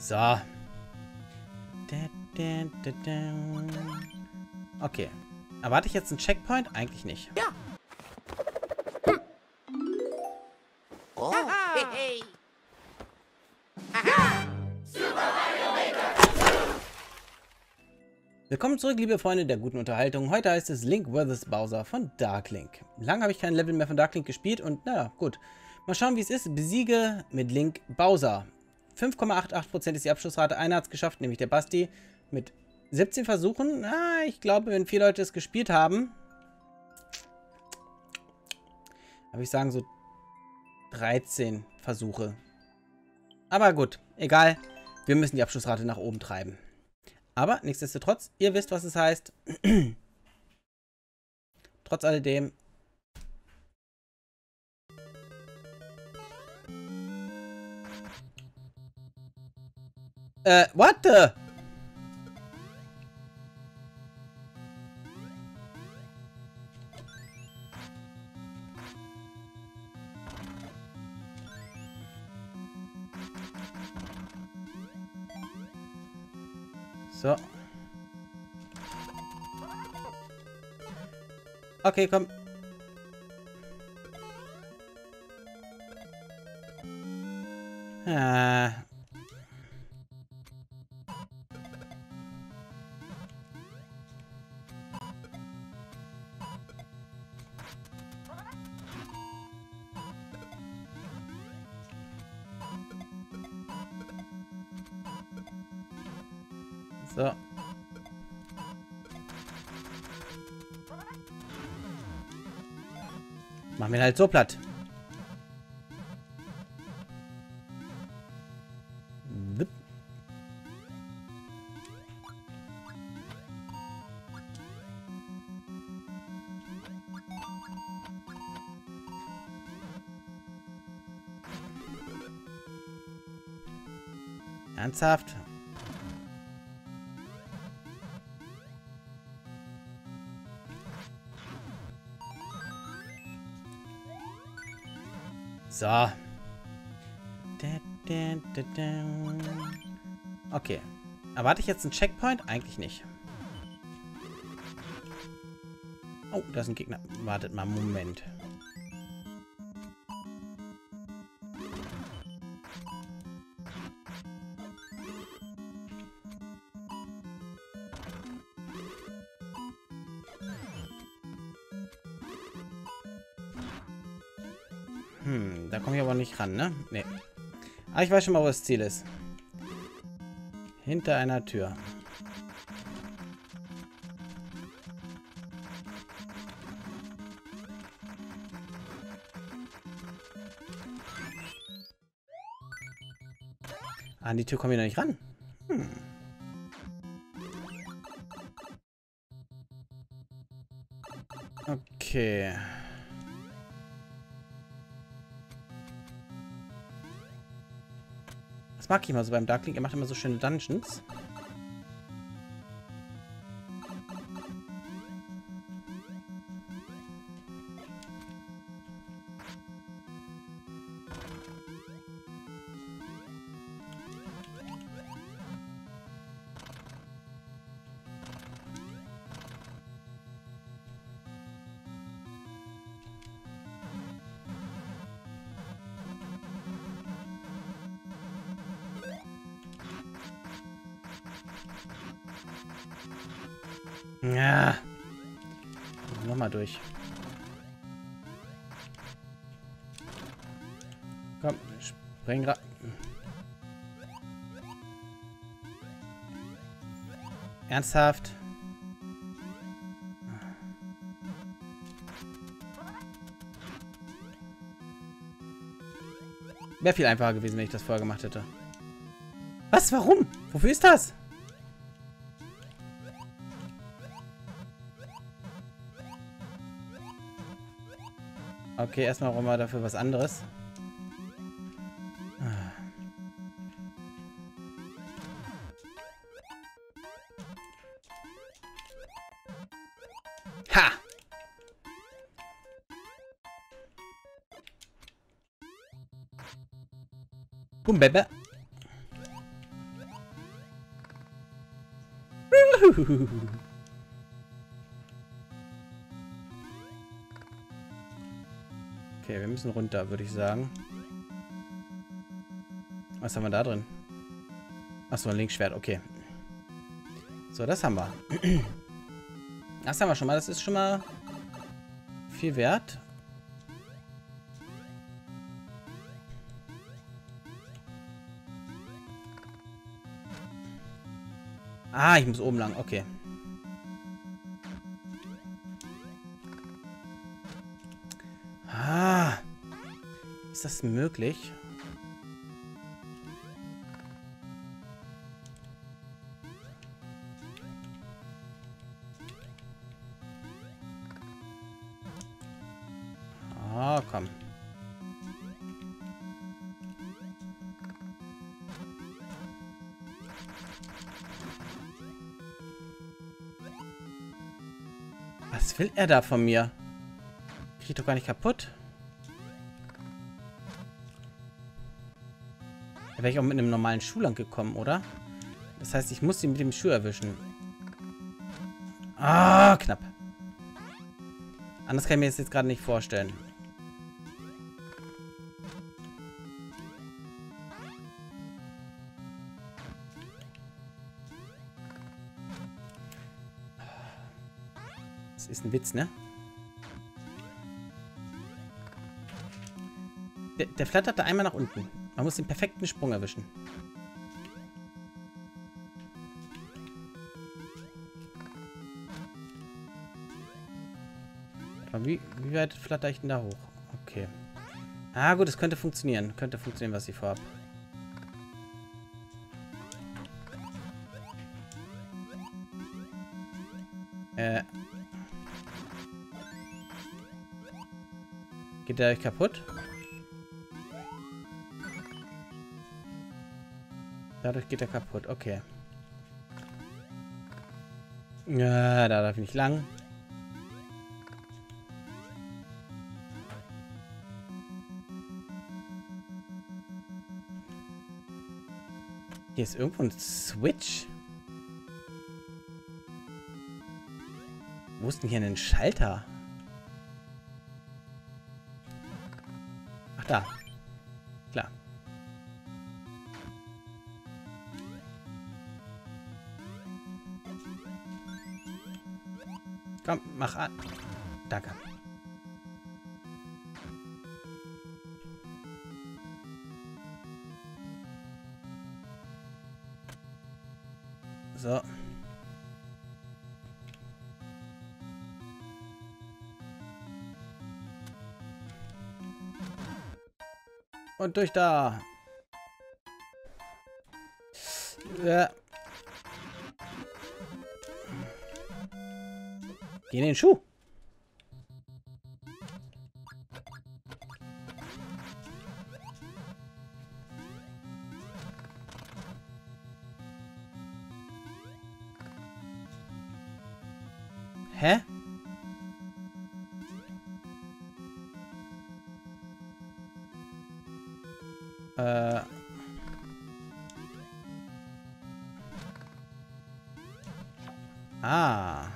So. Okay. Erwarte ich jetzt einen Checkpoint? Eigentlich nicht. Ja. Oh. Hey, hey. Willkommen zurück, liebe Freunde der guten Unterhaltung. Heute heißt es Link vs. Bowser von Darklink. Lange habe ich kein Level mehr von Darklink gespielt und naja, gut. Mal schauen, wie es ist. Besiege mit Link Bowser. 5,88% ist die Abschlussrate. Einer hat es geschafft, nämlich der Basti. Mit 17 Versuchen. Ich glaube, wenn 4 Leute es gespielt haben, würde ich sagen, so 13 Versuche. Aber gut, egal. Wir müssen die Abschlussrate nach oben treiben. Aber nichtsdestotrotz, ihr wisst, was es heißt. Trotz alledem. What the? So. Okay, komm. So. Machen wir halt so platt. Wipp. Ernsthaft? So. Okay. Erwarte ich jetzt einen Checkpoint? Eigentlich nicht. Oh, da ist ein Gegner. Wartet mal, Moment. Da komme ich aber nicht ran, ne? Nee. Aber ich weiß schon mal, wo das Ziel ist. Hinter einer Tür. An die Tür komme ich noch nicht ran. Okay. Das mag ich immer so beim Darklink. Er macht immer so schöne Dungeons. Ja. Nochmal durch. Komm, spring rein. Ernsthaft? Wäre viel einfacher gewesen, wenn ich das vorher gemacht hätte. Was? Warum? Wofür ist das? Okay, erstmal brauchen wir dafür was anderes. Ha! Bumbebe. Wuhu. Okay, wir müssen runter, würde ich sagen. Was haben wir da drin? Achso, ein Linkschwert, okay. So, das haben wir. Das haben wir schon mal. Das ist schon mal viel wert. Ah, ich muss oben lang. Okay. Ah. Ist das möglich? Ah, komm. Was will er da von mir? Krieg ich doch gar nicht kaputt. Da wäre ich auch mit einem normalen Schuh lang gekommen, oder? Das heißt, ich muss ihn mit dem Schuh erwischen. Ah, knapp. Anders kann ich mir das jetzt gerade nicht vorstellen. Das ist ein Witz, ne? Der flattert da einmal nach unten. Man muss den perfekten Sprung erwischen. Aber wie weit flatter ich denn da hoch? Okay. Ah, gut, es könnte funktionieren. Könnte funktionieren, was ich vorhab. Geht der euch kaputt? Dadurch geht er kaputt. Okay. Ja, da darf ich nicht lang. Hier ist irgendwo ein Switch. Wo ist denn hier ein Schalter? Ach, da. Klar. Komm, mach an. Danke. So. Und durch da. Ja. Geh in den Schuh. Hä? Ah.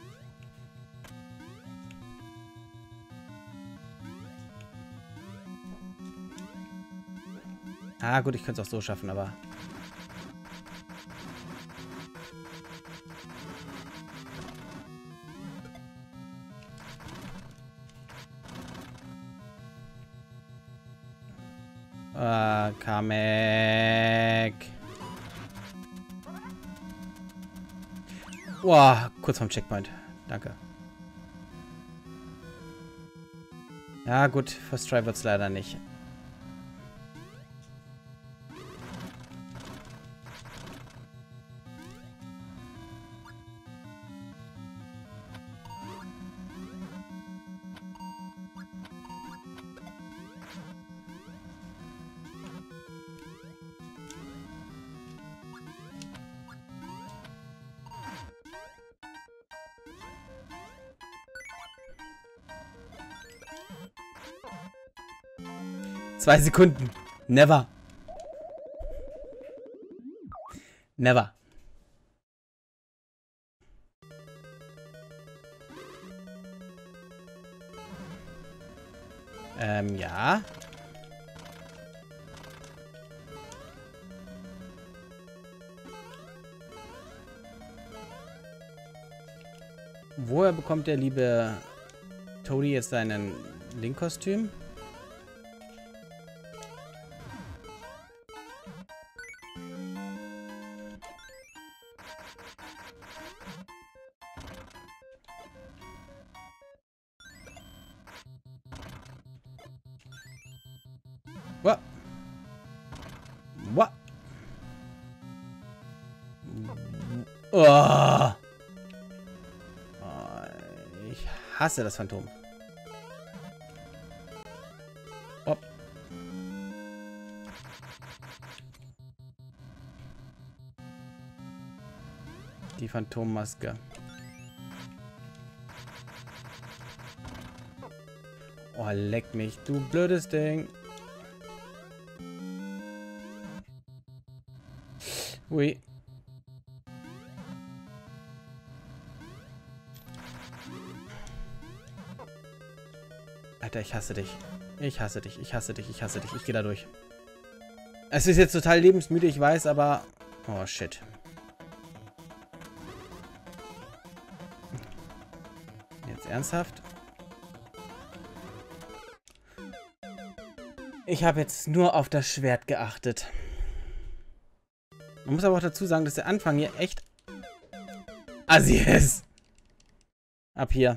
Ah, gut, ich könnte es auch so schaffen, aber... Kamek. Boah, kurz vorm Checkpoint. Danke. Ja, gut, First Try wird's leider nicht. Zwei Sekunden. Never. Never. Ja. Woher bekommt der liebe Toadie jetzt seinen Link-Kostüm? Wa. Wa. Oh. Ich hasse das Phantom. Hopp. Die Phantommaske. Oh, leck mich, du blödes Ding. Ui. Alter, ich hasse dich. Ich hasse dich, ich hasse dich, ich hasse dich. Ich gehe da durch. Es ist jetzt total lebensmüde, ich weiß, aber... Oh, shit. Jetzt ernsthaft? Ich habe jetzt nur auf das Schwert geachtet. Man muss aber auch dazu sagen, dass der Anfang hier echt assi ist. Ab hier.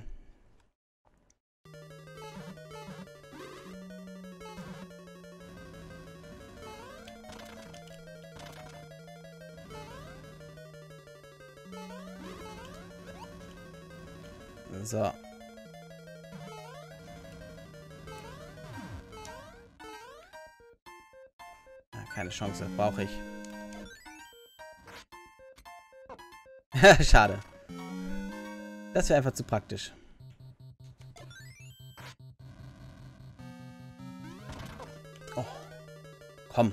So. Ja, keine Chance, brauche ich. Schade. Das wäre einfach zu praktisch. Oh. Komm.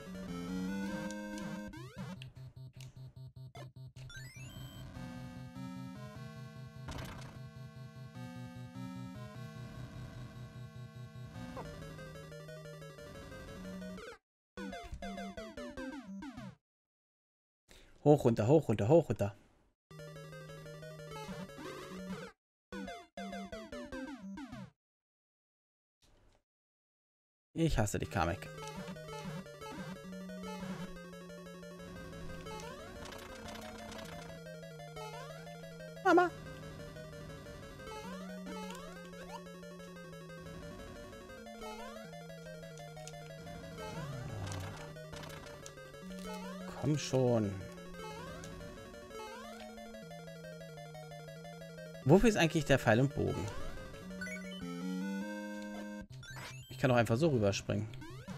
Hoch, runter, hoch, runter, hoch, runter. Ich hasse dich, Kamek. Mama. Komm schon. Wofür ist eigentlich der Pfeil und Bogen? Ich kann doch einfach so rüberspringen.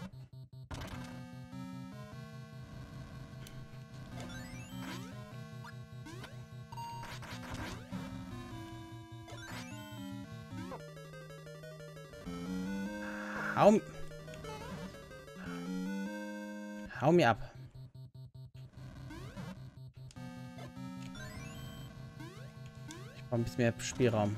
Hau mir ab. Ich brauche ein bisschen mehr Spielraum.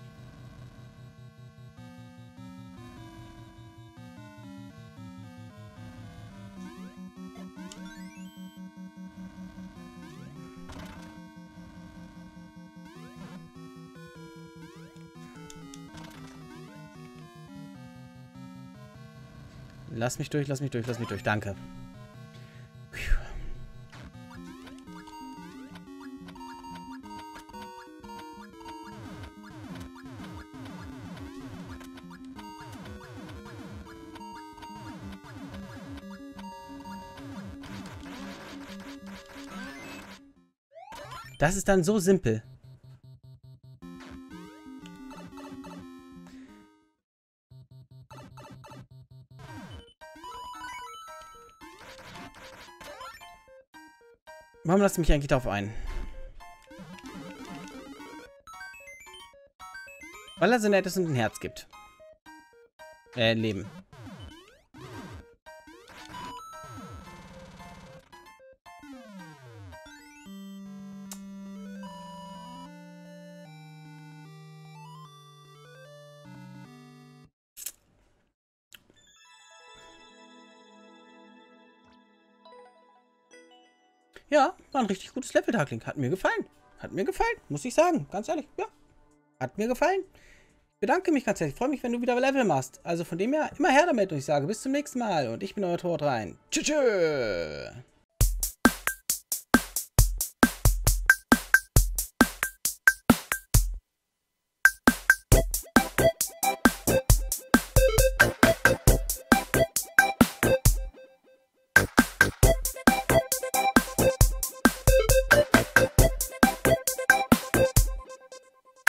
Lass mich durch, lass mich durch, lass mich durch. Danke. Das ist dann so simpel. Warum lasst ihr mich eigentlich darauf ein? Weil er so nett ist und ein Herz gibt. Leben. Ja, war ein richtig gutes Level, Darkling. Hat mir gefallen. Hat mir gefallen, muss ich sagen. Ganz ehrlich, ja. Hat mir gefallen. Ich bedanke mich ganz herzlich. Ich freue mich, wenn du wieder Level machst. Also von dem her, immer her damit und ich sage bis zum nächsten Mal. Und ich bin euer Tod rein. Tschüss.